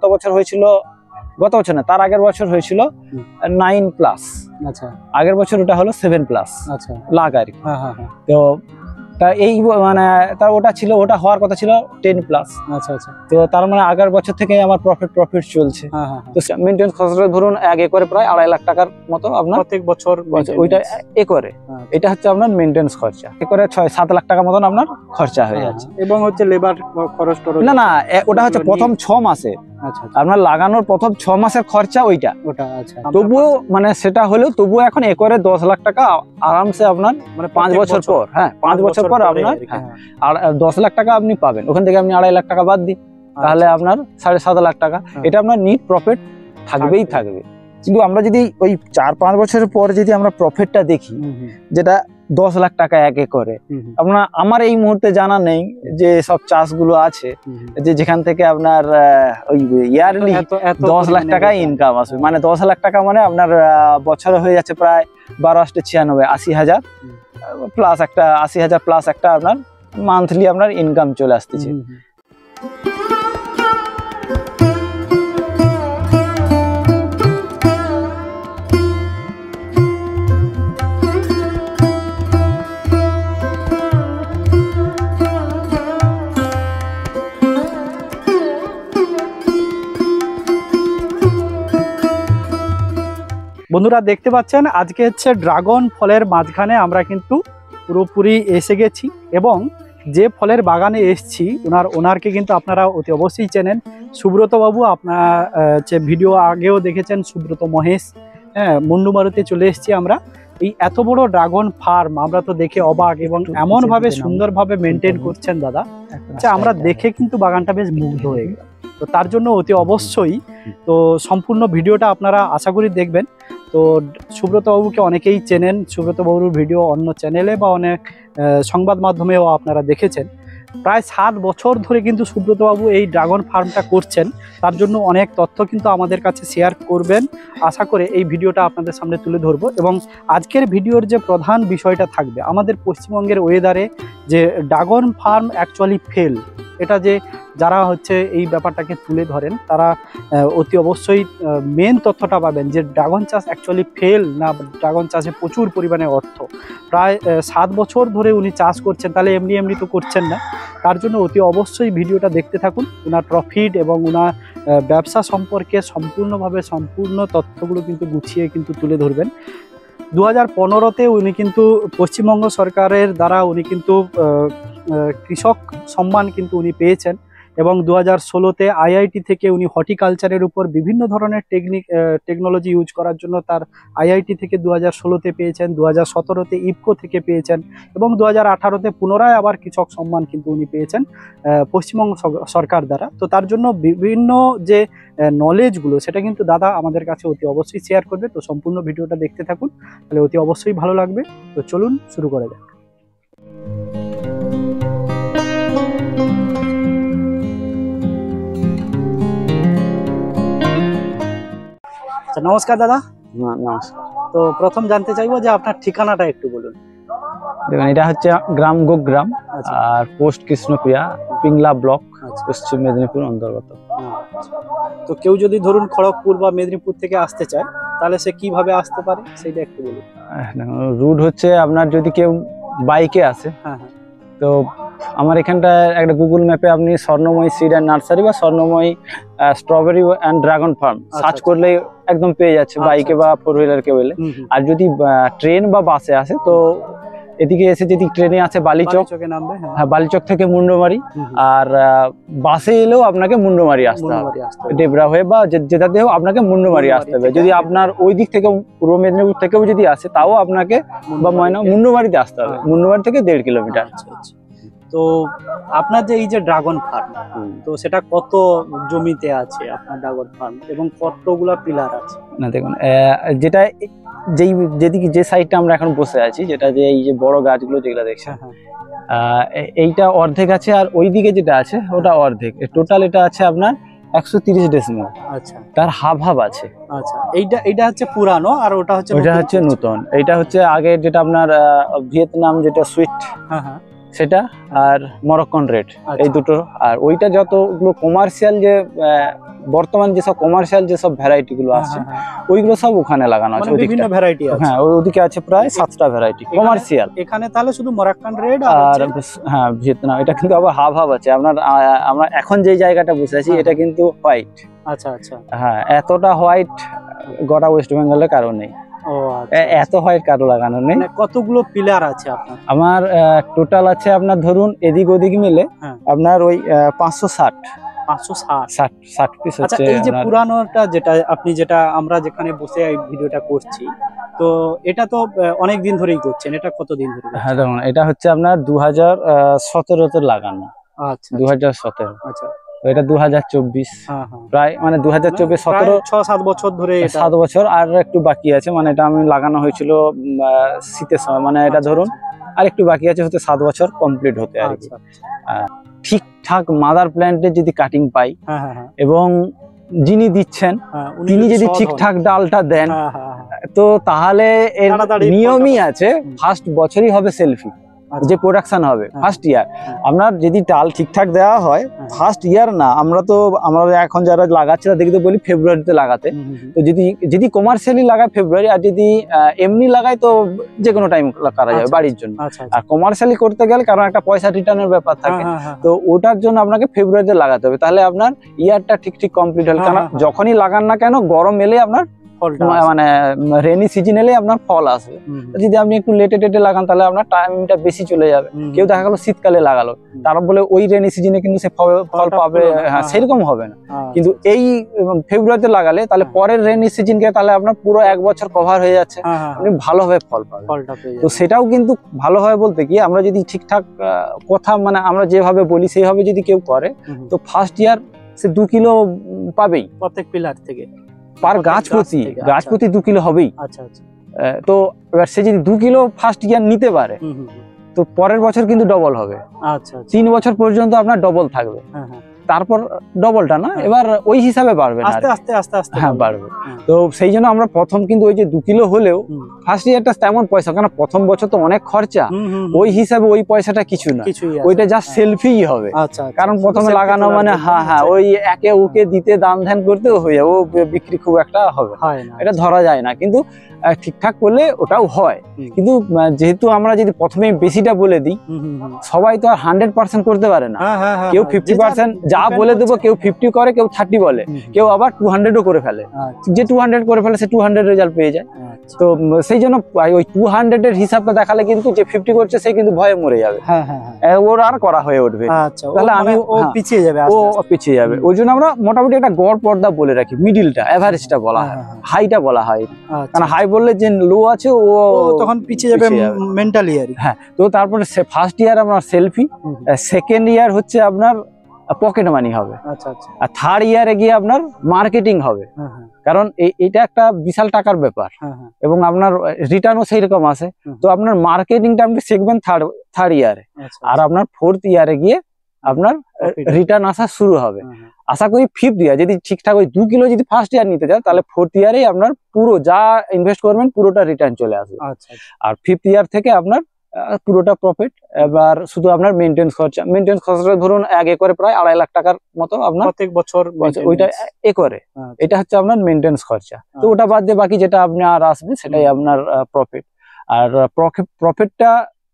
বছর হয়েছিল, গত বছর না তার আগের বছর হয়েছিল 9+। আচ্ছা, আগের বছর ওটা হলো 7+। আচ্ছা, লাখ আর কি। হ্যাঁ হ্যাঁ হ্যাঁ, তো তা এই মানে তার ওটা হওয়ার কথা ছিল 10+। আচ্ছা আচ্ছা, তো তার মানে আগের বছর থেকে আমার প্রফিট চলছে। হ্যাঁ হ্যাঁ, তো মেইনটেনেন্স খরচা ধরুন 1 একরে প্রায় 2.5 লাখ টাকার মতো আপনার প্রত্যেক বছর ওইটা একরে। এটা হচ্ছে আপনার মেইনটেনেন্স খরচা, একরে 6-7 লাখ টাকা মতন আপনার খরচা হয়ে যাচ্ছে। এবং হচ্ছে লেবার খরচ টরচ। না ওটা হচ্ছে প্রথম 6 মাসে। আচ্ছা, আপনার লাগানোর প্রথম 6 মাসের খরচা ওইটা। আচ্ছা, তবুও মানে সেটা হলেও তবুও এখন একরে 10 লাখ টাকা আরামসে আপনার মানে 5 বছর পর, হ্যাঁ 5 বছর পর আপনার আর 10 লাখ টাকা আপনি পাবেন। ওখান থেকে আপনি 2.5 লাখ টাকা বাদ দিন, তাহলে আপনার 7.5 লাখ টাকা। এটা আপনার নিট প্রফিট থাকবেই থাকবে। কিন্তু আমরা যদি ওই 4-5 বছরের পর যদি আমরা প্রফিটটা দেখি, যেটা 10 লাখ টাকা 1 একরে, আমার এই মুহূর্তে জানা নেই যে সব চাষগুলো আছে যে যেখান থেকে আপনার ওই ইয়ারলি 10 লাখ টাকা ইনকাম আসবে। মানে 10 লাখ টাকা মানে আপনার বছরে হয়ে যাচ্ছে প্রায় 12×96 80,000 প্লাস একটা 80,000 প্লাস একটা আপনার মান্থলি আপনার ইনকাম চলে আসতেছে। বন্ধুরা দেখতে পাচ্ছেন আজকে হচ্ছে ড্রাগন ফলের মাঝখানে আমরা কিন্তু পুরোপুরি এসে গেছি, এবং যে ফলের বাগানে এসছি ওনারকে কিন্তু আপনারা অতি অবশ্যই চেনেন, সুব্রত বাবু। আপনারা হচ্ছে ভিডিও আগেও দেখেছেন, সুব্রত মহেশ। হ্যাঁ, মুন্ডুমারুতে চলে এসেছি আমরা। এই এত বড় ড্রাগন ফার্ম আমরা তো দেখে অবাক, এবং এমনভাবে সুন্দরভাবে মেনটেন করছেন দাদা, আচ্ছা আমরা দেখে কিন্তু বাগানটা বেশ মুগ্ধ হয়ে গেল। তো তার জন্য অতি অবশ্যই তো সম্পূর্ণ ভিডিওটা আপনারা আশা করি দেখবেন। তো সুব্রতবাবুকে অনেকেই চেনেন, সুব্রতবাবুর ভিডিও অন্য চ্যানেলে বা অনেক সংবাদ মাধ্যমেও আপনারা দেখেছেন। প্রায় 7 বছর ধরে কিন্তু সুব্রতবাবু এই ড্রাগন ফার্মটা করছেন। তার জন্য অনেক তথ্য কিন্তু আমাদের কাছে শেয়ার করবেন। আশা করে এই ভিডিওটা আপনাদের সামনে তুলে ধরবো, এবং আজকের ভিডিওর যে প্রধান বিষয়টা থাকবে আমাদের পশ্চিমবঙ্গের ওয়েদারে যে ড্রাগন ফার্ম অ্যাকচুয়ালি ফেল, এটা যে যারা হচ্ছে এই ব্যাপারটাকে তুলে ধরেন তারা অতি অবশ্যই মেন তথ্যটা পাবেন যে ড্রাগন চাষ অ্যাকচুয়ালি ফেল না ড্রাগন চাষে প্রচুর পরিমাণে অর্থ। প্রায় 7 বছর ধরে উনি চাষ করছেন, তাহলে এমনি তো করছেন না। তার জন্য অতি অবশ্যই ভিডিওটা দেখতে থাকুন। ওনার প্রফিট এবং ওনার ব্যবসা সম্পর্কে সম্পূর্ণ তথ্যগুলো কিন্তু গুছিয়ে কিন্তু তুলে ধরবেন। 2015-তে উনি কিন্তু পশ্চিমবঙ্গ সরকারের দ্বারা উনি কিন্তু কৃষক সম্মান কিন্তু উনি পেয়েছেন, এবং 2016-তে আইআইটি থেকে উনি হর্টিকালচারের উপর বিভিন্ন ধরনের টেকনোলজি ইউজ করার জন্য তার আইআইটি থেকে 2016-তে পেয়েছেন, 2017-তে ইফকো থেকে পেয়েছেন, এবং 2018-তে পুনরায় আবার কৃষক সম্মান কিন্তু উনি পেয়েছেন পশ্চিমবঙ্গ সরকার দ্বারা। তো তার জন্য বিভিন্ন যে নলেজগুলো সেটা কিন্তু দাদা আমাদের কাছে অতি অবশ্যই শেয়ার করবে। তো সম্পূর্ণ ভিডিওটা দেখতে থাকুন, তাহলে অতি অবশ্যই ভালো লাগবে। তো চলুন শুরু করা যাক। নমস্কার দাদা। নমস্কার। তো প্রথম জানতে চাইবো যে আপনার ঠিকানাটা একটু বলুন। দেখুন, এটা হচ্ছে গ্রাম গোগ্রাম, আর পোস্ট কৃষ্ণপ্রিয়া, পিংলা ব্লক, পশ্চিম মেদিনীপুর অন্তর্গত। তো কেউ যদি ধরুন খড়গপুর বা মেদিনীপুর থেকে আসতে চায় তাহলে সে কিভাবে আসতে পারে সেটা একটু বলুন। রুট হচ্ছে আপনার যদি কেউ বাইকে আসে, তো আমার এখানটা একটা গুগল ম্যাপে আপনি স্বর্ণময়ী সিড অ্যান্ড নার্সারি বা Swarnamoyee strawberry and dragon farm search করলে একদম পেয়ে যাচ্ছে, বাইকে বা 4 হুইলার কে বলে। আর যদি ট্রেন বা বাসে আসে তো এদিকে এসে যদি ট্রেনে আছে বালিচকে নামবে, হ্যাঁ বালিচক থেকে মুন্ডমারি, আর বাসে এলেও আপনাকে মুন্ডমারি আসতে হবে, ডেবরা হয়ে বা যেটা দিয়েও আপনাকে মুন্ডমারি আসতে হবে। যদি আপনার ওই দিক থেকে পূর্ব মেদিনীপুর থেকেও যদি আসে তাও আপনাকে বা মুন্ডমারিতে আসতে হবে, মুন্ডমারি থেকে 1.5 কিলোমিটার। তো আপনার যে এই যে ড্রাগন ফার্ম, তো সেটা কত জমিতে আছে আপনার ড্রাগন ফার্ম, এবং কতগুলা পিলার আছে? না দেখুন, যেটা যেদিকে যে সাইডটা আমরা এখন বসে আছি, যেটা যে এই যে বড় গাছগুলো যেগুলো দেখছেন, এইটা অর্ধেক আছে, আর ওই দিকে যেটা আছে ওটা অর্ধেক। টোটাল এটা আছে আপনার 130 ডেসিমেল। আচ্ছা, তার হাফ আছে। আচ্ছা, এইটা হচ্ছে পুরানো, আর ওটা হচ্ছে নতুন। এইটা হচ্ছে আগে যেটা আপনার ভিয়েতনাম যেটা সুইট, সেটা আর মরক্কন রেড, এই দুটো। আর ওইটা যতগুলো কমার্শিয়াল যে বর্তমান যেসব কমার্শিয়াল যেসব ভ্যারাইটি গুলো আসছে ওইগুলো সব ওখানে লাগানো আছে। বিভিন্ন ভ্যারাইটি আছে। হ্যাঁ, ওদিকে আছে প্রায় 7টা ভ্যারাইটি কমার্শিয়াল। এখানে তাহলে শুধু মরক্কন রেড আর হ্যাঁ ভিয়েতনাম, এটা কিন্তু আবার হাফ আছে। আমরা এখন যে জায়গাটা বসে আছি এটা কিন্তু হোয়াইট। আচ্ছা আচ্ছা। হ্যাঁ, এতটা হোয়াইট গোটা ওয়েস্ট বেঙ্গলের কারো নেই। এত হোয়াইট কারো লাগানো নেই। কতগুলো পিলার আছে আপনার? আমার টোটাল আছে আপনার ধরুন এদিক ওদিক মিলে আপনার ওই 560 পিস আচ্ছা, হচ্ছে। এই যে পুরানোটা যেটা আমরা যেখানে বসে এই ভিডিওটা করছি, তো এটা তো অনেক দিন ধরেই করছেন। এটা কতদিন ধরে? হ্যাঁ দেখুন, এটা হচ্ছে আপনার 2017 লাগানো। আচ্ছা 2017। আচ্ছা, এটা 2024 প্রায়, মানে 2024 17 6-7 বছর ধরে। 7 বছর আর একটু বাকি আছে। মানে এটা আমি লাগানো হয়েছিল শীতের সময়, মানে এটা ধরুন আর একটু বাকি আছে, হতে 7 বছর কমপ্লিট হতে আর কি। ঠিকঠাক মাদার প্ল্যান্টের যদি কাটিং পাই এবং যিনি দিচ্ছেন তিনি যদি ঠিকঠাক ডালটা দেন, তো তাহলে এর নিয়মই আছে ফার্স্ট বছরই হবে সেলফি, যে প্রোডাকশন হবে ফার্স্ট ইয়ার। আপনার যদি ডাল ঠিকঠাক দেওয়া হয় ফার্স্ট ইয়ার না, আমরা এখন যারা লাগাচ্ছে তাদেরকে বলি ফেব্রুয়ারিতে লাগাতে। তো যদি কমার্শিয়ালি লাগায় ফেব্রুয়ারি, আর যদি এমনি লাগায় তো যে কোনো টাইম করা যাবে বাড়ির জন্য। আর কমার্শিয়ালি করতে গেলে কারণ একটা পয়সা রিটার্নের ব্যাপার থাকে, তো ওটার জন্য আপনাকে ফেব্রুয়ারিতে লাগাতে হবে। তাহলে আপনার ইয়ারটা ঠিক কমপ্লিট হল। কারণ যখনই লাগান না কেন গরম এলে আপনার মানে রেনি সিজন এলে আপনার ফল আসবে। যদি আপনি একটু লেটে লাগান তাহলে আপনার টাইমটা বেশি চলে যাবে। কেউ দেখা গেল শীতকালে লাগালো, তারা বলে ওই রেনি সিজনে কিন্তু সে ফল পাবে, হ্যাঁ সেরকম হবে না। কিন্তু এই ফেব্রুয়ারিতে লাগালে তাহলে পরের রেনি সিজনকে তাহলে আপনার পুরো 1 বছর কভার হয়ে যাচ্ছে, আপনি ভালোভাবে ফল পাবেন। তো সেটাও কিন্তু ভালো হয় বলতে কি, আমরা যদি ঠিকঠাক কথা মানে আমরা যেভাবে বলি সেইভাবে যদি কেউ করে, তো ফার্স্ট ইয়ার সে 2 কিলো পাবেই প্রত্যেক পিলার থেকে। পার গাছ প্রতি 2 কিলো হবেই। আচ্ছা আচ্ছা। তো এবার সে যদি 2 কিলো ফার্স্ট ইয়ার নিতে পারে, তো পরের বছর কিন্তু ডবল হবে। আচ্ছা, 3 বছর পর্যন্ত আপনার ডবল থাকবে। তারপর ডবলটা না, এবার ওই হিসাবে বাড়বে না, আস্তে আস্তে হ্যাঁ বাড়বে। তো সেই জন্য আমরা প্রথম কিন্তু ওই যে 2 কিলো হলেও ফার্স্ট ইয়ারটা তেমন পয়সা, কারণ প্রথম বছর তো অনেক খরচা, ওই হিসাবে ওই পয়সাটা কিছু না, ওইটা জাস্ট সেলফি হবে। কারণ প্রথমে লাগানো মানে হ্যাঁ ওই একে ওকে দিতে দাম ধ্যান করতে হয়ে যাবে, ও বিক্রি খুব একটা হবে না, এটা ধরা যায় না। কিন্তু ঠিকঠাক করলে ওটাও হয়। কিন্তু যেহেতু আমরা যদি প্রথমে বেশিটা বলে দিই, সবাই তো আর 100% করতে পারে না। কেউ 50% যা বলে দেবো, কেউ 50 করে, কেউ 30 বলে, কেউ আবার 200ও করে ফেলে। যে 200 করে ফেলে সে 200 রেজাল্ট পেয়ে যায়। তো সেই জন্য ওই 200 এর হিসাবটা দেখালে কিন্তু যে 50 করছে সে কিন্তু ভয়ে মরে যাবে, ওর আর করা হয়ে উঠবে, তাহলে আমি পিছিয়ে যাবে, ও পিছিয়ে যাবে। ওই জন্য আমরা মোটামুটি একটা গড় পর্দা বলে রাখি, মিডিলটা এভারেজটা বলা হয়, হাইটা বলা হয়। কারণ হাই বললে যে লো আছে ও তখন পিছিয়ে যাবে মেন্টালি। হ্যাঁ, তো তারপরে ফার্স্ট ইয়ার আপনার সেলফি, সেকেন্ড ইয়ার হচ্ছে আপনার পকেট মানি হবে, আর থার্ড ইয়ারে গিয়ে আপনার মার্কেটিং হবে। কারণ এটা একটা বিশাল টাকার ব্যাপার এবং আপনার রিটার্নও সেই রকম আসে। তো আপনার মার্কেটিংটা আপনি শিখবেন থার্ড ইয়ারে, আর আপনার ফোর্থ ইয়ারে গিয়ে আপনার রিটার্ন আসা শুরু হবে। আশা করি ফিফথ ইয়ার যদি ঠিকঠাক ওই 2 কিলো যদি ফার্স্ট ইয়ার নিতে চান, তাহলে ফোর্থ ইয়ারে আপনার পুরো যা ইনভেস্ট করবেন পুরোটা রিটার্ন চলে আসবে। আর ফিফথ ইয়ার থেকে আপনার পুরোটা প্রফিট। এবার শুধু আপনার মেইনটেনেন্স খরচা ধরুন 1 একরে প্রায় 2.5 লাখ টাকার মতো আপনার প্রত্যেক বছর, ওইটা একরে। এটা হচ্ছে আপনার মেইনটেনেন্স খরচা। তো ওটা বাদ দিয়ে বাকি যেটা আপনি আর আসবে সেটাই আপনার প্রফিট। আর প্রফিটটা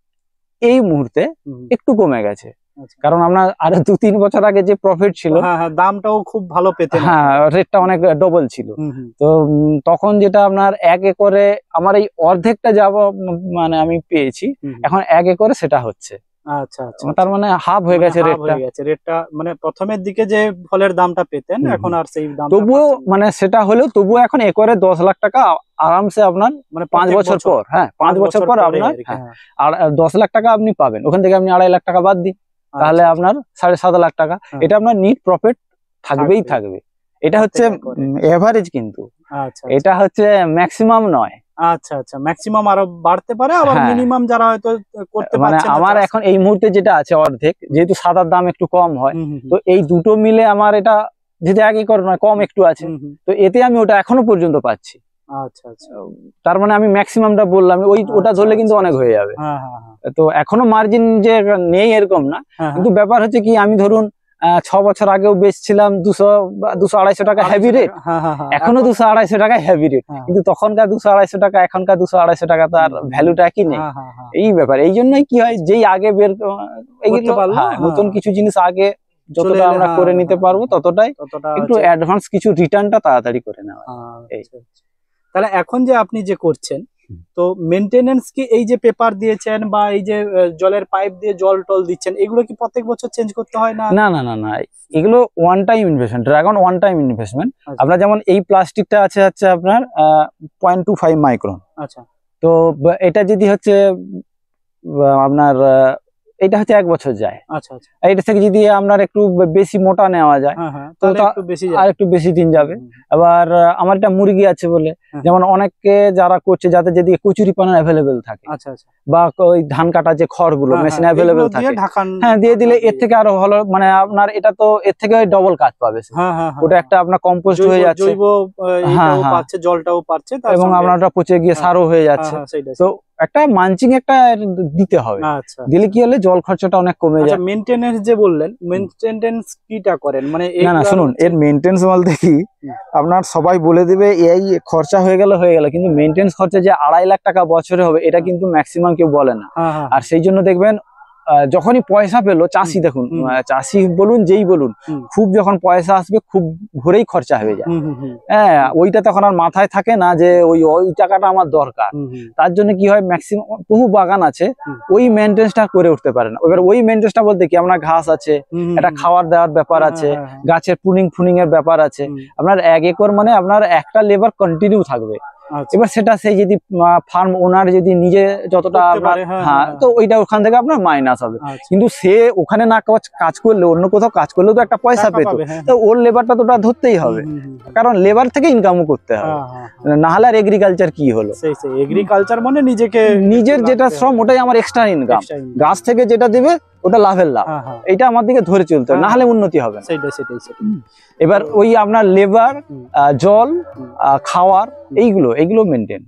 এই মুহূর্তে একটু কমে গেছে, কারণ আপনার আরো 2-3 বছর আগে যে প্রফিট ছিল, দামটাও খুব ভালো পেতেন, হ্যাঁ রেটটা অনেক ডবল ছিল। তো তখন যেটা আপনার 1 একরে আমার এই অর্ধেকটা যাব মানে আমি পেয়েছি, এখন 1 একরে সেটা হচ্ছে। আচ্ছা, তার মানে হাফ হয়ে গেছে রেটটা। মানে প্রথমের দিকে যে ফলের দামটা পেতেন এখন আর সেই দাম, তবুও মানে সেটা হলেও তবুও এখন একরে 10 লাখ টাকা আরামসে আপনার মানে 5 বছর পর, হ্যাঁ 5 বছর পর আপনার আর 10 লাখ টাকা আপনি পাবেন। ওখান থেকে আপনি 2.5 লাখ টাকা বাদ দিন, তাহলে আপনার 7.5 লাখ টাকা। এটা আপনার নিট প্রফিট থাকবেই থাকবে। এটা হচ্ছে এভারেজ, কিন্তু এটা হচ্ছে ম্যাক্সিমাম নয়। আচ্ছা, ম্যাক্সিমাম আরো বাড়তে পারে, আবার মিনিমাম যারা হয়তো করতে পারছে না। আমার এখন এই মুহূর্তে যেটা আছে অর্ধেক, যেহেতু সাদার দাম একটু কম হয়, তো এই দুটো মিলে আমার এটা যেটা 1 একর নয়, কম একটু আছে, তো এতে আমি ওটা এখনো পর্যন্ত পাচ্ছি। আচ্ছা আচ্ছা। তার মানে আমি ম্যাক্সিমামটা বললাম, ওটা ধরলে কিন্তু অনেক হয়ে যাবে। হ্যাঁ হ্যাঁ হ্যাঁ। তো এখনো মার্জিন যে নেই এরকম না, হ্যাঁ, কিন্তু ব্যাপার হচ্ছে কি, আমি ধরুন 6 বছর আগেও বেচছিলাম 200-250 টাকা হেভি রেট, হ্যাঁ হ্যাঁ হ্যাঁ। এখনো 200-250 টাকা হেভি রেট, হ্যাঁ। কিন্তু তখনকার 200-250 টাকা এখনকার 200-250 টাকা তার ভ্যালুটা কি নেই। হ্যাঁ হ্যাঁ হ্যাঁ। এই ব্যাপার, এই জন্যই কি হয়, যেই আগে করতে এইগুলো পারলো, হ্যাঁ, হ্যাঁ। নতুন কিছু জিনিস আগে চলে যতটা এলে, আমরা হ্যাঁ, করে নিতে হ্যাঁ, পারবো ততটাই ততটা একটু হচ্ছে- অ্যাডভান্স কিছু রিটার্নটা তাড়াতাড়ি করে নেওয়া। এই। আচ্ছা, আচ্ছা। তাহলে এখন যে আপনি যে করছেন, তো মেইনটেনেন্স কি এই যে পেপার দিয়েছেন বা এই যে জলের পাইপ দিয়ে জল টল দিচ্ছেন, এগুলো কি প্রত্যেক বছর চেঞ্জ করতে হয় না? না না না না, এগুলো one time investment, dragon one time investment. আচ্ছা। আপনার যেমন এই প্লাস্টিকটা আছে হচ্ছে আপনার 0.25 মাইক্রন। আচ্ছা তো এটা যদি হচ্ছে আপনার এটা হচ্ছে 1 বছর যায়। আচ্ছা আচ্ছা। এটা থেকে যদি আপনার একটু বেশি মোটা নেওয়া যায়, হ্যাঁ হ্যাঁ, তো তাহলে একটু বেশি আর একটু বেশি দিন যাবে। আবার আমার একটা মুরগি আছে বলে, হ্যাঁ। যেমন অনেকে যারা করছে যাতে যদি কচুরিপানা অ্যাভেলেবেল থাকে, আচ্ছা আচ্ছা। বা ওই ধান কাটা যে খড়গুলো হ্যাঁ, মেশিন হ্যাঁ, অ্যাভেলেবেল এগুলো দিয়ে থাকে, ঢাকান, হ্যাঁ দিয়ে দিলে এর থেকে আরো ভালো, মানে আপনার এটা তো এর থেকে ডবল কাজ পাবে সে। হ্যাঁ হ্যাঁ হ্যাঁ। ওটা একটা আপনার কম্পোস্ট হয়ে যাচ্ছে, জৈব হ্যাঁ, এটাও হ্যাঁ। পাচ্ছে, জলটাও পাচ্ছে, তার এবং সঙ্গে- আপনার ওটা পচে গিয়ে হ্যাঁ, সারও হয়ে হ্যাঁ, যাচ্ছে। হ্যাঁ, সেইটাই। তো একটা মানচিং একটা দিতে হবে, আচ্ছা দিলে কি হলে জল খরচাটা অনেক কমে আচ্ছা। যায়। মেইনটেনেন্স যে বললেন, মেইনটেনেন্স কিটা করেন মানে? না না, এইগুলা শুনুন, হচ্ছে- এর মেইনটেন্স বলতে কি, আপনার সবাই বলে দিবে এই খরচা হয়ে গেল, কিন্তু মেইনটেন্স খরচা যে 2.5 লাখ টাকা বছরে হবে, এটা কিন্তু ম্যাক্সিমাম কেউ বলে না। হ্যাঁ হ্যাঁ আর সেই জন্য দেখবেন যখনই পয়সা পেলো চাষি, দেখুন হুম। চাষি বলুন যেই বলুন, হুম। খুব যখন পয়সা আসবে খুব ভোরেই খরচা হয়ে যায়। হুম হুম হুম হ্যাঁ, ওইটা তখন আর মাথায় থাকে না যে ওই টাকাটা আমার দরকার। হুম হুম। তার জন্য কি হয়, ম্যাক্সিমাম বহু বাগান আছে হুম। ওই মেনটেন্সটা করে উঠতে পারে না। এবার ওই মেনটেন্সটা বলতে কি, আপনার ঘাস আছে, হুম হুম একটা হুম। খাবার দেওয়ার ব্যাপার হ্যাঁ, আছে, হ্যাঁ, হ্যাঁ। গাছের প্রুনিং এর ব্যাপার আছে। হুম। আপনার 1 একর মানে আপনার একটা লেবার কন্টিনিউ থাকবে। আচ্ছা। এবার সেটা সেই যদি ফার্ম ওনার যদি নিজে যতটা করতে আপনার, পারে, হ্যাঁ, হ্যাঁ, হ্যাঁ, তো ওইটা ওখান থেকে আপনার মাইনাস হবে। আচ্ছা। কিন্তু সে ওখানে না কাজ করলে অন্য কোথাও কাজ করলেও তো একটা পয়সা টাকা পেত, পাবে, হ্যাঁ, তো ওর লেবারটা তো ওটা ধরতেই হবে, হুম, হুম, হুম। কারণ লেবার থেকে ইনকামও করতে হবে। হ্যাঁ, হ্যাঁ, হ্যাঁ। না হলে আর এগ্রিকালচার কি হলো, সেই এগ্রিকালচার মানে নিজেকে নিজের যেটা লাগতে শ্রম হবে। ওটাই আমার এক্সট্রা ইনকাম, Extra income। গাছ থেকে যেটা দেবে ওটা লাভের লাভ, হ্যাঁ হ্যাঁ, এটা আমার দিকে ধরে চলতে হবে, হ্যাঁ, না হলে উন্নতি হবে না। সেটাই সেটাই। এবার ওই আপনার লেবার, হুম। জল, হুম। খাওয়ার, এইগুলো মেনটেন্স।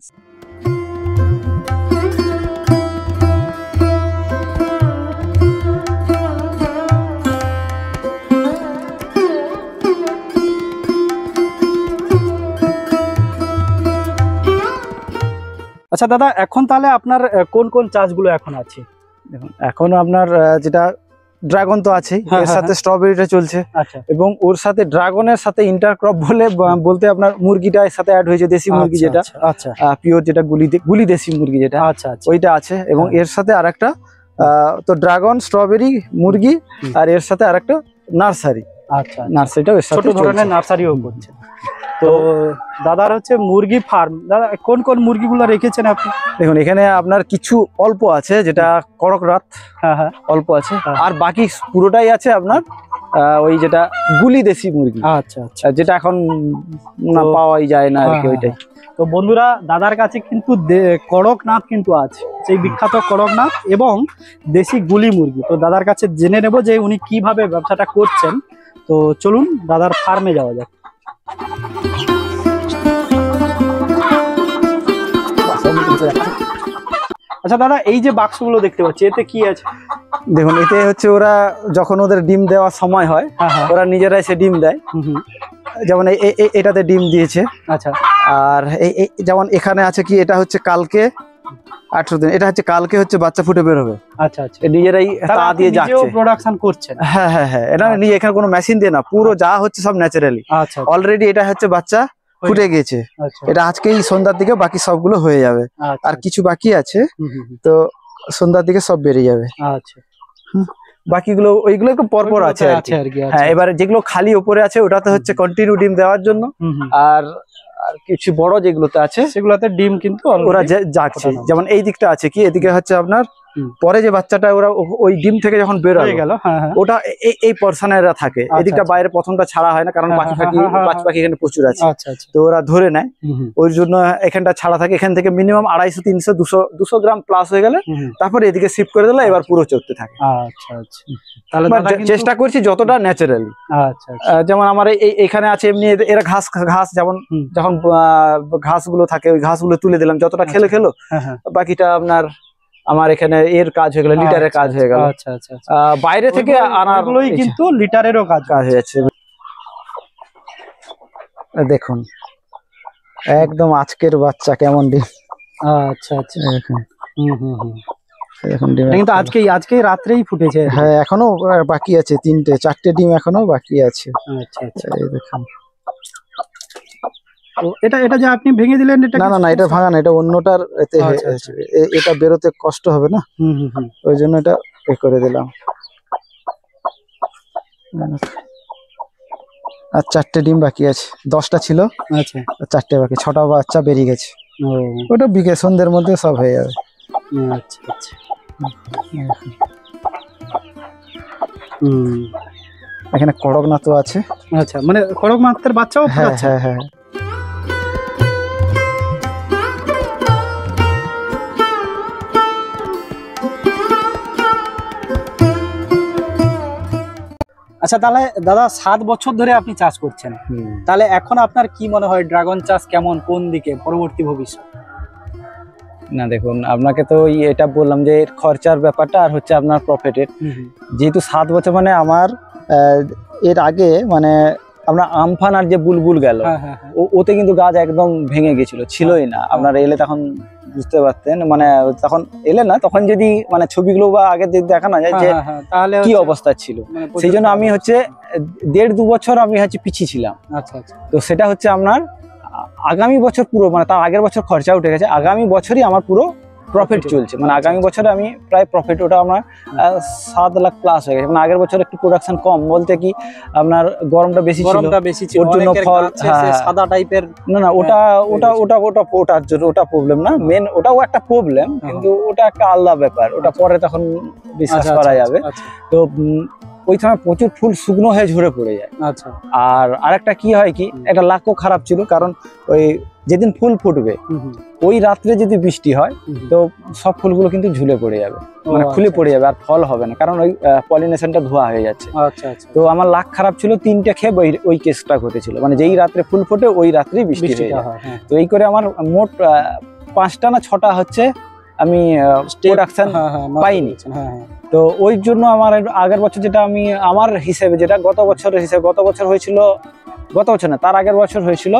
আচ্ছা দাদা, এখন তাহলে আপনার কোন কোন চাষগুলো এখন আছে? দেখুন এখন আপনার যেটা ড্রাগন তো আছে, হ্যাঁ, এর হ্যাঁ, সাথে স্ট্রবেরিটা চলছে, আচ্ছা এবং ওর সাথে ড্রাগনের সাথে ইন্টারক্রপ বলতে আপনার মুরগিটা এর সাথে অ্যাড হয়েছে, দেশি মুরগি যেটা আচ্ছা পিওর, যেটা গুলি দেশি মুরগি যেটা, আচ্ছা আচ্ছা। ওইটা আছে। এবং হ্যাঁ। এর সাথে আরেকটা তো ড্রাগন, স্ট্রবেরি, মুরগি, হুম। আর এর সাথে আরেকটা আচ্ছা, নার্সারিটাও এর সাথে ছোট ধরনের চলছে। নার্সারিও করছে। তো দাদার হচ্ছে মুরগি ফার্ম, দাদা কোন কোন মুরগিগুলো রেখেছেন আপনি? দেখুন এখানে আপনার কিছু অল্প আছে, যেটা করকনাথ হ্যাঁ হ্যাঁ, অল্প আছে, হ্যাঁ। আর বাকি পুরোটাই আছে আপনার ওই যেটা গুলি দেশি মুরগি, আচ্ছা আচ্ছা। যেটা এখন না তো- পাওয়াই যায় না আর কি, হ্যাঁ, ওইটাই। তো বন্ধুরা, দাদার কাছে কিন্তু করকনাথ কিন্তু আছে, সেই বিখ্যাত করকনাথ এবং দেশি গুলি মুরগি। তো দাদার কাছে জেনে নেব যে উনি কিভাবে ব্যবসাটা করছেন। তো চলুন দাদার ফার্মে যাওয়া যাক। আচ্ছা দাদা, এই যে বাক্সগুলো দেখতে পাচ্ছি, এতে কি আছে? দেখুন এতে হচ্ছে ওরা যখন ওদের ডিম দেওয়ার সময় হয়, হ্যাঁ হ্যাঁ, ওরা নিজেরাই সে ডিম দেয়। হুম হুম, যেমন এটাতে ডিম দিয়েছে, আচ্ছা আর যেমন এখানে আছে কি, এটা হচ্ছে কালকে 18 দিন, এটা হচ্ছে কালকে হচ্ছে বাচ্চা ফুটে বের হবে, আচ্ছা আচ্ছা। নিজেরাই তাহলে তা আপনি দিয়ে নিজেও যাচ্ছে। প্রোডাকশন করছেন? হ্যাঁ হ্যাঁ হ্যাঁ, এটা আচ্ছা। নিয়ে এখানে কোনো মেশিন দিয়ে না, পুরো যা হচ্ছে সব ন্যাচারালি। আচ্ছা অলরেডি এটা হচ্ছে বাচ্চা ফুটে গেছে, আচ্ছা এটা আজকেই সন্ধ্যার দিকে বাকি সবগুলো হয়ে যাবে, আচ্ছা, আর কিছু বাকি আছে, হুম হুম হুম, তো সন্ধ্যার দিকে সব বেরিয়ে যাবে। আচ্ছা। বাকিগুলো ওইগুলো একটু পরপর আছে আর কি। আর কি, আচ্ছা, হ্যাঁ, এবারে যেগুলো খালি ওপরে আছে ওটাতে হচ্ছে কন্টিনিউ ডিম দেওয়ার জন্য, হুম হুম, আর আর কিছু বড় যেগুলোতে আছে সেগুলোতে ডিম কিন্তু ওরা already যাচ্ছে। ফোটানো। যেমন এই দিকটা আছে কি, এদিকে হচ্ছে আপনার হুম। পরে যে বাচ্চাটা ওরা ওই ডিম থেকে যখন বের হয়ে গেল, হ্যাঁ হ্যাঁ। ওটা এই পর্সনে এরা থাকে, আচ্ছা, এদিকটা আচ্ছা। বাইরে প্রথমটা ছাড়া হয় না, কারণ হ্যাঁ, পাখি হ্যাঁ, পাখি হ্যাঁ, হ্যাঁ, বাজ পাখি এখানে প্রচুর আছে, আচ্ছা আচ্ছা। তো ওরা ধরে নেয়। হুম, হুম, ওই জন্য এখানটা ছাড়া থাকে, এখান থেকে মিনিমাম 250, 300, 200 গ্রাম প্লাস হয়ে গেলে হুম, হুম। তারপরে এদিকে শিফট করে দিলে এবার পুরো চড়তে থাকে। আচ্ছা আচ্ছা। তাহলে But দাদা কিন্তু- চেষ্টা করছি যতটা ন্যাচারালি। আচ্ছা আচ্ছা। যেমন আমার এখানে আছে এমনি এরা ঘাস যেমন হুম। যখন ঘাসগুলো থাকে ওই ঘাসগুলো তুলে দিলাম, যতটা খেলো আচ্ছা। খেলো, হ্যাঁ হ্যাঁ। বাকিটা আপনার আমার এখানে এর কাজ হয়ে গেল, লিটারের কাজ হয়ে গেল। আচ্ছা আচ্ছা আচ্ছা। বাইরে থেকে আনার ওইগুলোই কিন্তু লিটারেরও কাজ হয়ে যাচ্ছে। দেখুন একদম আজকের বাচ্চা কেমন ডিম। আচ্ছা আচ্ছা। দেখুন হুম হুম হুম। এখন ডিম এটা কিন্তু আজকেই রাত্রেই ফুটেছে। হ্যাঁ এখনো বাকি আছে, 4টে ডিম এখনো বাকি আছে। আচ্ছা আচ্ছা। এই দেখুন। তো এটা যে আপনি ভেঙে দিলেন, এটা না না না, এটা ভাঙা না, এটা অন্যটার এতে আচ্ছা, আচ্ছা। এটা বেরোতে কষ্ট হবে না, হুম হুম হুম। ওই জন্য এটা করে দিলাম। আর 4টে ডিম বাকি আছে, 10টা ছিল, আচ্ছা। 4টে বাকি, 6টা বাচ্চা বেরিয়ে গেছে। ও ওটা বিকেল সন্ধ্যের মধ্যে সব হয়ে যাবে। আচ্ছা আচ্ছা। হুম। এখানে কড়কনাথ আছে। আচ্ছা, মানে কড়কনাথের বাচ্চাও হ্যাঁ ফুটাচ্ছে? হ্যাঁ হ্যাঁ। আচ্ছা, তাহলে দাদা 7 বছর ধরে আপনি চাষ করছেন, তাহলে এখন আপনার কি মনে হয় ড্রাগন চাষ কেমন, কোন দিকে পরবর্তী ভবিষ্যৎ? না দেখুন, আপনাকে তো এটা বললাম যে এর খরচার ব্যাপারটা আর হচ্ছে আপনার প্রফিটের। যেহেতু 7 বছর মানে আমার এর আগে মানে আপনার আমফান আর যে বুলবুল গেল, ওতে কিন্তু গাছ একদম ভেঙে গেছিল, ছিলই না। আপনার এলে তখন বুঝতে পারতেন, মানে তখন এলে না, তখন যদি মানে ছবিগুলো বা আগে দেখানো যায় যে তাহলে কি অবস্থা ছিল, সেই জন্য আমি হচ্ছে 1.5-2 বছর আমি হচ্ছে পিছিয়ে ছিলাম। আচ্ছা আচ্ছা। তো সেটা হচ্ছে আপনার আগামী বছর পুরো, মানে তার আগের বছর খরচা উঠে গেছে, আগামী বছরই আমার পুরো প্রফিট চলছে। মানে আগামী বছরে আমি প্রায় প্রফিট, ওটা আমার 7 লাখ প্লাস হয়ে গেছে। মানে আগের বছর একটু প্রোডাকশন কম বলতে কি আপনার গরমটা বেশি ছিল, ওর জন্য ফল সাদা টাইপের। না না, ওটার জন্য ওটা প্রবলেম না, মেন ওটাও একটা প্রবলেম, কিন্তু ওটা একটা আলাদা ব্যাপার, ওটা পরে তখন বিশ্বাস করা যাবে। তো ওই সময় প্রচুর ফুল শুকনো হয়ে ঝরে পড়ে যায়। আচ্ছা। আর আরেকটা কি হয় কি, একটা লাকও খারাপ ছিল, কারণ ওই যেদিন ফুল ফুটবে ওই রাত্রে যদি বৃষ্টি হয় তো সব ফুলগুলো কিন্তু ঝুলে পড়ে যাবে, মানে খুলে পড়ে যাবে, আর ফল হবে না, কারণ ওই পলিনেশনটা ধোয়া হয়ে যাচ্ছে। আচ্ছা আচ্ছা। তো আমার লাক খারাপ ছিল, 3টে খেপ ওই কেসটা ঘটেছিল, মানে যেই রাত্রে ফুল ফোটে ওই রাত্রেই বৃষ্টি হয়ে যায়। তো এই করে আমার মোট 5টা না 6টা হচ্ছে আমি প্রোডাকশন পাইনি। তো ওই জন্য আমার আগের বছর যেটা আমি আমার হিসেবে, যেটা গত বছরের হিসেবে, গত বছর হয়েছিল, গত বছর না তার আগের বছর হয়েছিল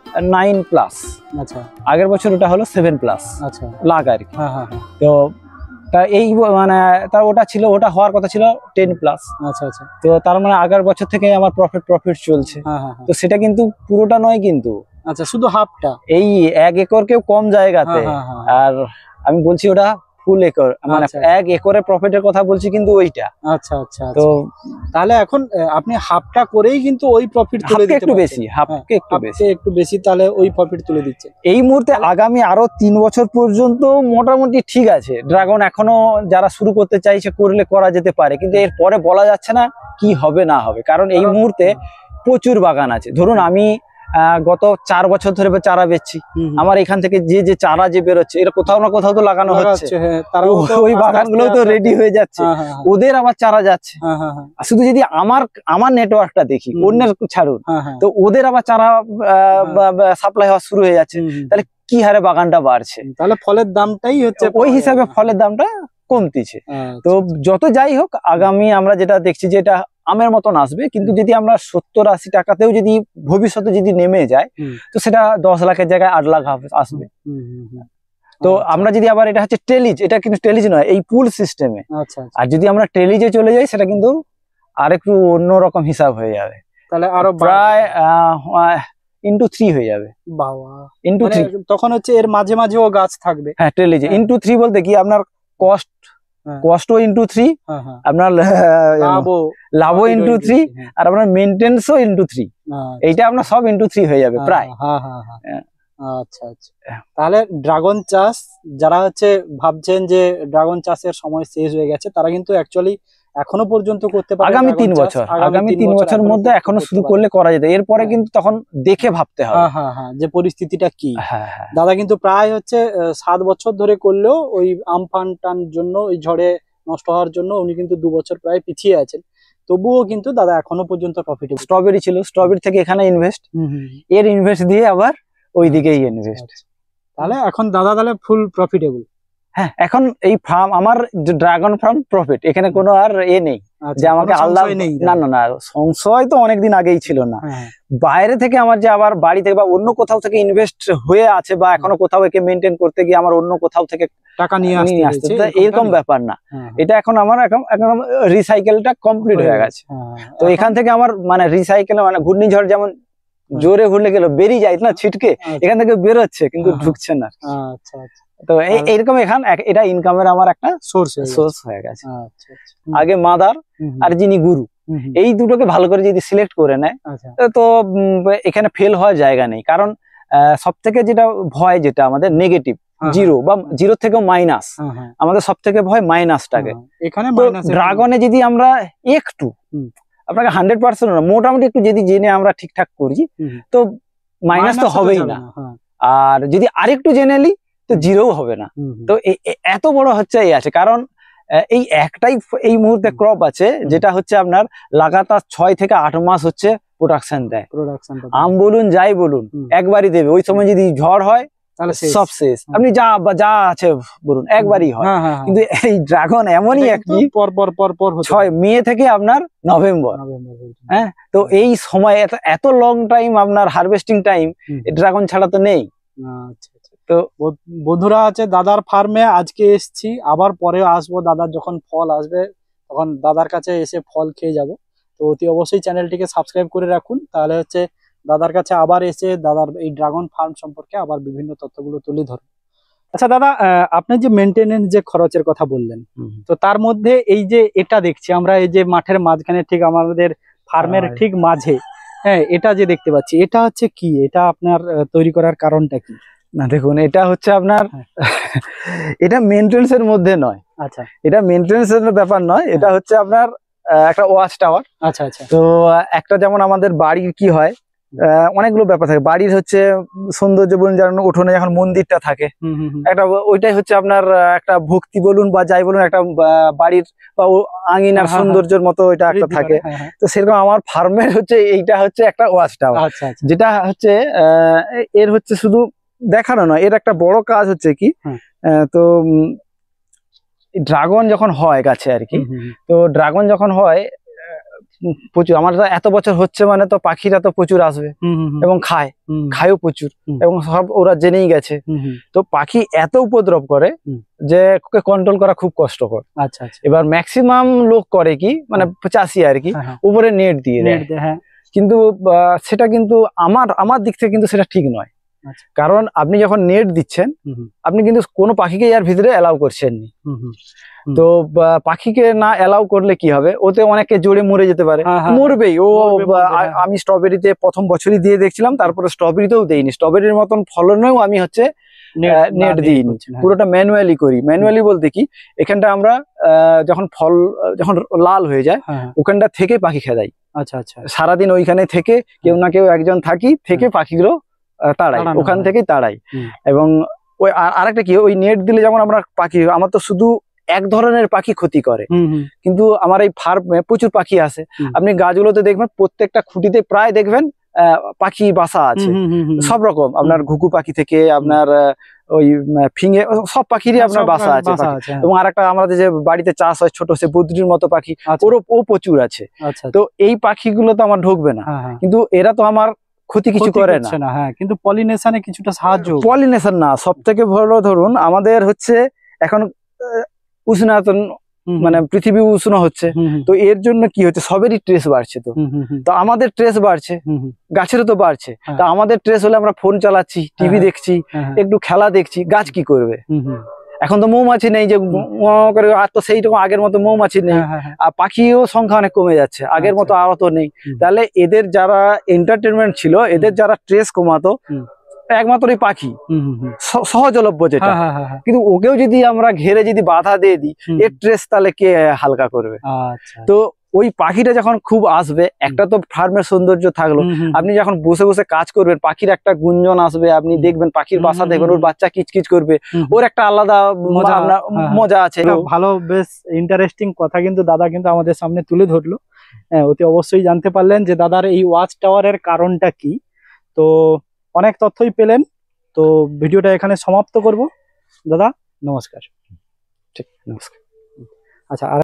9+। আচ্ছা। আগের বছর ওটা হলো 7+ আচ্ছা লাখ আর কি। তো তা এই মানে তার ওটা ছিল, ওটা হওয়ার কথা ছিল 10+। আচ্ছা আচ্ছা। তো তার মানে আগের বছর থেকে আমার প্রফিট চলছে। তো সেটা কিন্তু পুরোটা নয় কিন্তু। আচ্ছা, শুধু হাফটা, এই 1 একর কেউ কম জায়গাতে। আর আমি বলছি ওটা ফুল একর, মানে 1 একরে প্রফিটের কথা বলছি কিন্তু ওইটা। আচ্ছা আচ্ছা। তো তাহলে এখন আপনি হাফটা করেই কিন্তু ওই প্রফিট তুলে দিতে একটু বেশি, হাফকে একটু বেশি, তাহলে ওই প্রফিট তুলে দিচ্ছে এই মুহূর্তে। আগামী আরো 3 বছর পর্যন্ত মোটামুটি ঠিক আছে, ড্রাগন এখনো যারা শুরু করতে চাইছে করলে করা যেতে পারে, কিন্তু এর পরে বলা যাচ্ছে না কি হবে না হবে, কারণ এই মুহূর্তে প্রচুর বাগান আছে। ধরুন আমি গত 4 বছর ধরে চারা বেচছি, আমার এখান থেকে যে চারা যে বেরোচ্ছে এটা কোথাও না কোথাও তো লাগানো হচ্ছে, ওই বাগানগুলো তো রেডি হয়ে যাচ্ছে, ওদের আবার চারা যাচ্ছে। শুধু যদি আমার নেটওয়ার্কটা দেখি, অন্যের ছাড়ুন, তো ওদের আবার চারা সাপ্লাই হওয়া শুরু হয়ে যাচ্ছে, তাহলে কি হারে বাগানটা বাড়ছে, তাহলে ফলের দামটাই হচ্ছে ওই হিসাবে ফলের দামটা কমতিছে। তো যত যাই হোক, আগামী আমরা যেটা দেখছি যে এটা আমের মতন আসবে, কিন্তু যদি আমরা 70-80 টাকাতেও যদি ভবিষ্যতে যদি নেমে যায়, তো সেটা 10 লাখের জায়গায় 8 লাখ আসবে। তো আমরা যদি আবার, এটা হচ্ছে টেলিজ, এটা কিন্তু টেলিজ নয়, এই পুল সিস্টেমে। আর যদি আমরা টেলিজে চলে যাই, সেটা কিন্তু আরেকটু অন্যরকম হিসাব হয়ে যাবে, তাহলে আরো প্রায় ×3 হয়ে যাবে। ×3 তখন হচ্ছে এর মাঝে মাঝেও গাছ থাকবে। হ্যাঁ, টেলিজে ×3 বলতে কি, আপনার কস্টও ×3, আপনার লাভও ×3, আর আপনার মেইনটেন্সও ×3, এইটা আপনার সব ×3 হয়ে যাবে প্রায়। আচ্ছা আচ্ছা, তাহলে ড্রাগন চাষ যারা হচ্ছে ভাবছেন যে ড্রাগন চাষের সময় শেষ হয়ে গেছে, তারা কিন্তু অ্যাকচুয়ালি এখনো পর্যন্ত করতে পারে। আগামী 3 বছর, আগামী 3 বছরের মধ্যে এখনো শুরু করলে করা যেত। এরপরে কিন্তু তখন দেখে ভাবতে হবে। হ্যাঁ, যে পরিস্থিতিটা কি। হ্যাঁ। দাদা কিন্তু প্রায় হচ্ছে 7 বছর ধরে করলেও ওই আমফান টান জন্য, ওই ঝড়ে নষ্ট হওয়ার জন্য উনি কিন্তু 2 বছর প্রায় পিছিয়ে আছেন। তবুও কিন্তু দাদা এখনো পর্যন্ত প্রফিটেবল। স্ট্রবেরি ছিল, স্ট্রবেরি থেকে এখানে ইনভেস্ট, এর ইনভেস্ট দিয়ে আবার ওই দিকেই ইনভেস্ট। তাহলে এখন দাদা তাহলে ফুল প্রফিটেবল। হ্যাঁ, এখন এই ফার্ম আমার ড্রাগন ফার্ম প্রফিট, এখানে কোনো আর নেই যে আমাকে আলাদা না সংশয় তো অনেকদিন আগেই ছিল না। বাইরে থেকে আমার যে আবার বাড়ি থেকে বা অন্য কোথাও থেকে ইনভেস্ট হয়ে আছে, বা এখনো কোথাও একে মেনটেন করতে গিয়ে আমার অন্য কোথাও থেকে টাকা নিয়ে আসতে, এরকম ব্যাপার না। এটা এখন আমার এখন রিসাইকেলটা কমপ্লিট হয়ে গেছে। তো এখান থেকে আমার মানে রিসাইকেল মানে ঘূর্ণিঝড় যেমন জোরে ঘুরলে গেল বেরিয়ে যায় না ছিটকে, এখান থেকে বেরোচ্ছে কিন্তু ঢুকছে না। আচ্ছা আচ্ছা, তো এইরকম এটা ইনকামের আমার একটা সোর্স হয়ে গেছে। আগে মাদার আর যিনি গুরু, এই দুটোকে ভালো করে যদি সিলেক্ট করে নেয় তো এখানে ফেল হওয়ার জায়গা নেই। কারণ সব থেকে যেটা ভয়, যেটা আমাদের নেগেটিভ, জিরো বা জিরো থেকেও মাইনাস, আমাদের সব থেকে ভয় মাইনাসটাকে। এখানে ড্রাগনে যদি আমরা একটু আপনাকে 100% না, মোটামুটি একটু যদি জেনে আমরা ঠিকঠাক করি তো মাইনাস তো হবেই না। আর যদি আরেকটু জেনে নিই তো জিরো হবে না। তো এত বড় হচ্ছে এই আছে, কারণ এই একটাই এই মুহূর্তে ক্রপ আছে যেটা হচ্ছে আপনার লাগাতার 6 থেকে 8 মাস হচ্ছে প্রোডাকশন দেয়। আম বলুন যাই বলুন একবারই দেবে, ওই সময় যদি ঝড় হয় তাহলে সব শেষ। আপনি যা আছে বলুন একবারই হয়। কিন্তু এই ড্রাগন এমনই একটি পর 6 মে থেকে আপনার নভেম্বর, হ্যাঁ, তো এই সময় এত লং টাইম আপনার হারভেস্টিং টাইম ড্রাগন ছাড়া তো নেই। তো বন্ধুরা আছে দাদার ফার্মে আজকে এসছি, আবার পরে আসবো। দাদার যখন ফল আসবে তখন দাদার কাছে এসে ফল খেয়ে যাব। তো অতি অবশ্যই চ্যানেলটিকে সাবস্ক্রাইব করে রাখুন, তাহলে হচ্ছে দাদার কাছে আবার এসে দাদার এই ড্রাগন ফার্ম সম্পর্কে আবার বিভিন্ন তথ্যগুলো তুলে ধরুন। আচ্ছা দাদা, আপনি যে মেনটেনেন্স যে খরচের কথা বললেন, তো তার মধ্যে এই যে এটা দেখছি আমরা, এই যে মাঠের মাঝখানে ঠিক আমাদের ফার্মের ঠিক মাঝে, হ্যাঁ, এটা যে দেখতে পাচ্ছি, এটা হচ্ছে কি? এটা আপনার তৈরি করার কারণটা কি? না দেখুন, এটা হচ্ছে আপনার এটা মেইনটেনেন্স এর মধ্যে নয়। আচ্ছা, এটা মেইনটেনেন্স এর ব্যাপার নয়, এটা হচ্ছে আপনার একটা ওয়াচ টাওয়ার। আচ্ছা আচ্ছা, তো একটা যেমন আমাদের বাড়ির কি হয়, অনেকগুলো ব্যাপার থাকে। বাড়ির হচ্ছে সৌন্দর্য বলুন, যেমন উঠোনে যখন মন্দিরটা থাকে একটা, ওইটাই হচ্ছে আপনার একটা ভক্তি বলুন বা যাই বলুন, একটা বাড়ির বা আঙিনার সৌন্দর্যের মতো এটা একটা থাকে। তো সেরকম আমার ফার্মের হচ্ছে এইটা হচ্ছে একটা ওয়াচ টাওয়ার, যেটা হচ্ছে এর হচ্ছে শুধু দেখানো নয়, এর একটা বড় কাজ হচ্ছে কি, তো ড্রাগন যখন হয় গাছে আর কি, তো ড্রাগন যখন হয় প্রচুর, আমার এত বছর হচ্ছে মানে তো পাখিরা তো প্রচুর আসবে এবং খায়ও প্রচুর, এবং সব ওরা জেনেই গেছে। তো পাখি এত উপদ্রব করে যে ওকে কন্ট্রোল করা খুব কষ্টকর। আচ্ছা আচ্ছা, এবার ম্যাক্সিমাম লোক করে কি, মানে চাষি আর কি, উপরে নেট দিয়ে দেয়। কিন্তু সেটা কিন্তু আমার দিক থেকে কিন্তু সেটা ঠিক নয়। কারণ আপনি যখন নেট দিচ্ছেন, আপনি কিন্তু কোনো পাখিকে এর ভিতরে অ্যালাউ করছেন না। তো পাখিকে না অ্যালাউ করলে কি হবে, ওতে অনেকে জোরে মরে যেতে পারে, মরবেই ও। আমি স্ট্রবেরিতে প্রথম বছরই দিয়ে দেখছিলাম, তারপরে স্ট্রবেরিতেও দেইনি, স্ট্রবেরির মতন ফলনেও আমি হচ্ছে নেট দিইনি, পুরোটা ম্যানুয়ালি করি। ম্যানুয়ালি বলতে কি, এখানটা আমরা যখন ফল যখন লাল হয়ে যায় ওখানটা থেকে পাখি খেদাই। আচ্ছা আচ্ছা, সারাদিন ওইখানে থেকে কেউ না কেউ একজন থেকে পাখিগুলো তাড়াই, ওখান থেকেই তাড়াই। এবং ওই আরেকটা কি, ওই নেট দিলে যেমন আমরা পাখি, আমার তো শুধু এক ধরনের পাখি ক্ষতি করে, কিন্তু আমার এই ফার্মে প্রচুর পাখি আছে। আপনি গাছগুলোতে দেখবেন প্রত্যেকটা খুঁটিতে প্রায় দেখবেন পাখি বাসা আছে, সব রকম, আপনার ঘুঘু পাখি থেকে আপনার ওই ফিঙে, সব পাখিরই আপনার বাসা আছে। এবং আরেকটা আমাদের যে বাড়িতে চাষ হয় ছোট, সে বুদ্রির মতো পাখি, ও প্রচুর আছে। তো এই পাখিগুলো তো আমার ঢুকবে না, কিন্তু এরা তো আমার ক্ষতি কিছু করে না। হ্যাঁ, কিন্তু পলিনেশনে কিছুটা সাহায্য। পলিনেশন না, সব থেকে ভালো ধরুন আমাদের হচ্ছে এখন উষ্ণায়তন, মানে পৃথিবী উষ্ণ হচ্ছে, তো এর জন্য কি হচ্ছে, সবেরই ট্রেস বাড়ছে। তো আমাদের ট্রেস বাড়ছে, গাছেরও তো বাড়ছে। তা আমাদের ট্রেস হলে আমরা ফোন চালাচ্ছি, টিভি দেখছি, একটু খেলা দেখছি, গাছ কি করবে? এখন তো মৌমাছি নেই যে করে, আর তো সেইরকম আগের মতো মৌমাছি নেই, আর পাখিও সংখ্যা অনেক কমে যাচ্ছে, আগের মতো আরো তো নেই। তাহলে এদের যারা এন্টারটেনমেন্ট ছিল, এদের যারা ট্রেস কমাতো, একমাত্রই পাখি, হুম হুম হুম। সহজলভ্য যেটা। হ্যাঁ হ্যাঁ হ্যাঁ হ্যাঁ। কিন্তু ওকেও যদি আমরা ঘেরে যদি বাধা দিয়ে দিই, হুম। এর স্ট্রেস তাহলে কে হালকা করবে? আচ্ছা। তো ওই পাখিটা যখন খুব আসবে, একটা তো ফার্মের সৌন্দর্য থাকলো, হুম, হুম, আপনি যখন বসে বসে কাজ করবেন, পাখির একটা গুঞ্জন আসবে, আপনি হুম। দেখবেন পাখির হুম, বাসা হুম, দেখবেন, হুম, ওর বাচ্চা কিচকিচ করবে, হুম, ওর একটা আলাদা মজা, আপনার হ্যাঁ, হ্যাঁ। মজা আছে। একটা ভালো বেশ ইন্টারেস্টিং কথা কিন্তু দাদা কিন্তু আমাদের সামনে তুলে ধরলো। হ্যাঁ, অতি অবশ্যই জানতে পারলেন যে দাদার এই ওয়াচ টাওয়ারের কারণটা কি। তো অনেক তথ্যই পেলেন। তো ভিডিওটা এখানে সমাপ্ত করব। দাদা নমস্কার। ঠিক, নমস্কার। আচ্ছা, আর